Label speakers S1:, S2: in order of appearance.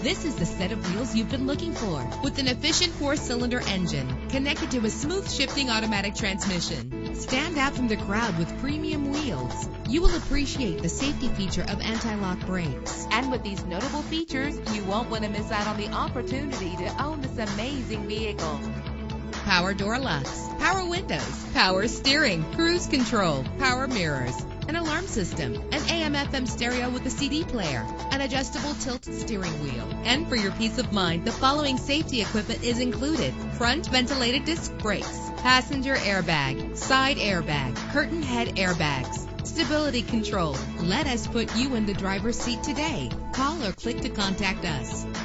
S1: This is the set of wheels you've been looking for, with an efficient 4-cylinder engine connected to a smooth shifting automatic transmission. Stand out from the crowd with premium wheels. You will appreciate the safety feature of anti-lock brakes. And with these notable features, you won't want to miss out on the opportunity to own this amazing vehicle. Power door locks, power windows, power steering, cruise control, power mirrors, an alarm system, an AM/FM stereo with a CD player, an adjustable tilt steering wheel. And for your peace of mind, the following safety equipment is included: front ventilated disc brakes, passenger airbag, side airbag, curtain head airbags, stability control. Let us put you in the driver's seat today. Call or click to contact us.